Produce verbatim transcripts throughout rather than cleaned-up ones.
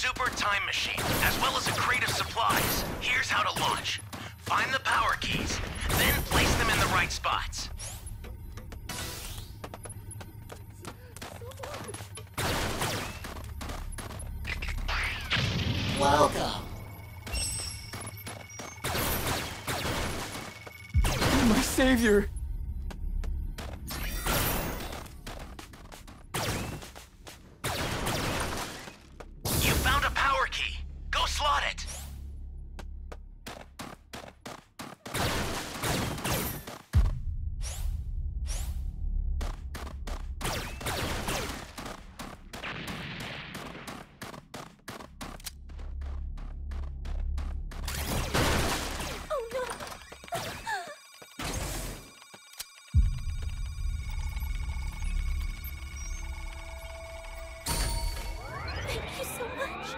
super time machine, as well as a crate of supplies. Here's how to launch. Find the power keys, then place them in the right spots. Welcome. My savior. You found a power key. Go slot it. Thank you so much.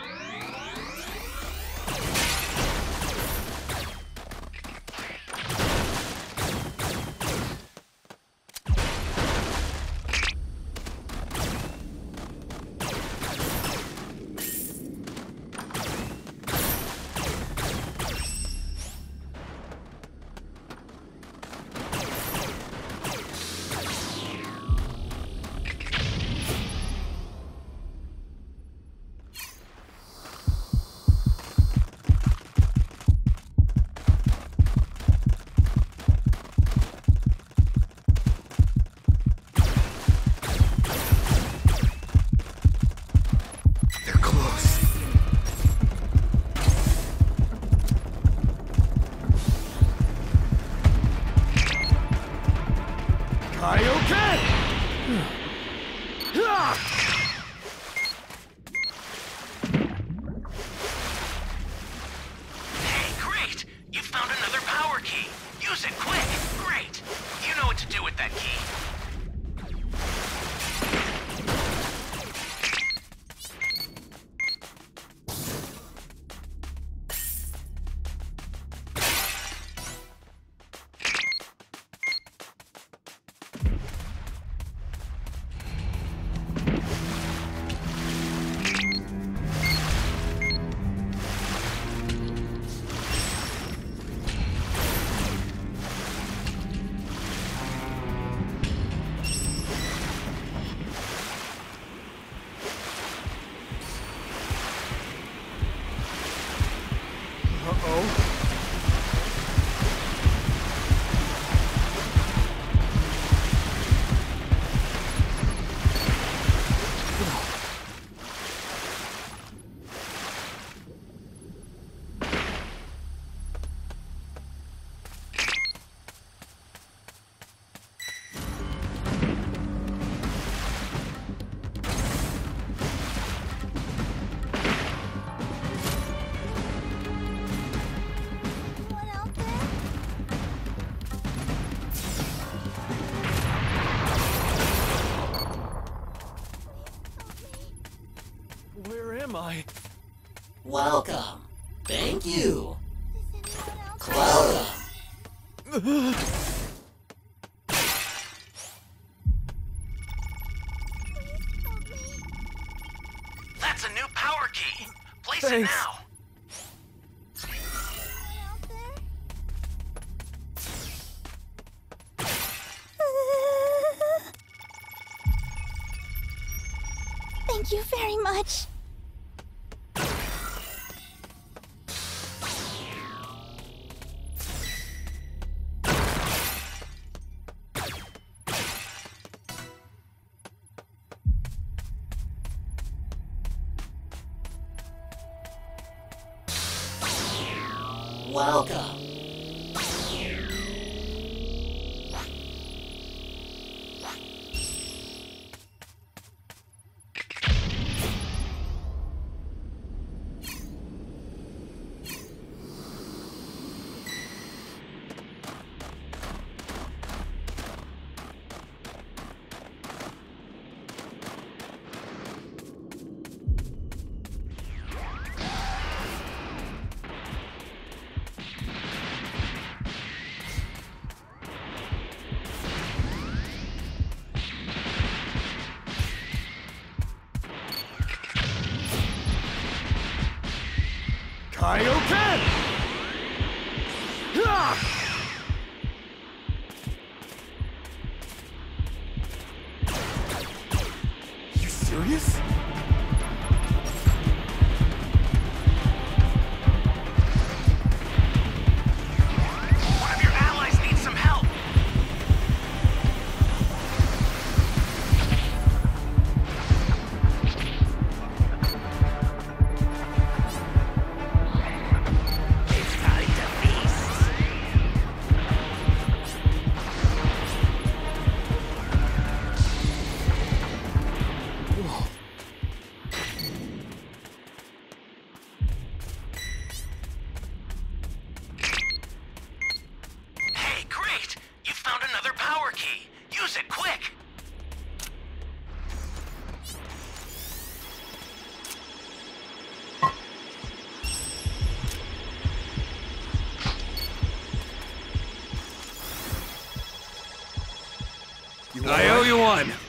Hey, great! You found another power key. Use it quick. Great. You know what to do with that key. Uh-oh. Anyone out there? Where am I? Welcome. Thank you. Is anyone out there? Welcome. Please help me. That's a new power key. Place it Thanks. now. Anyone out there? Thank you very much. Welcome. Kaioken! Ah! You serious? One of your allies needs some help. It's time to feast. Hey, great! You found another power key. Use it quick. I owe you one.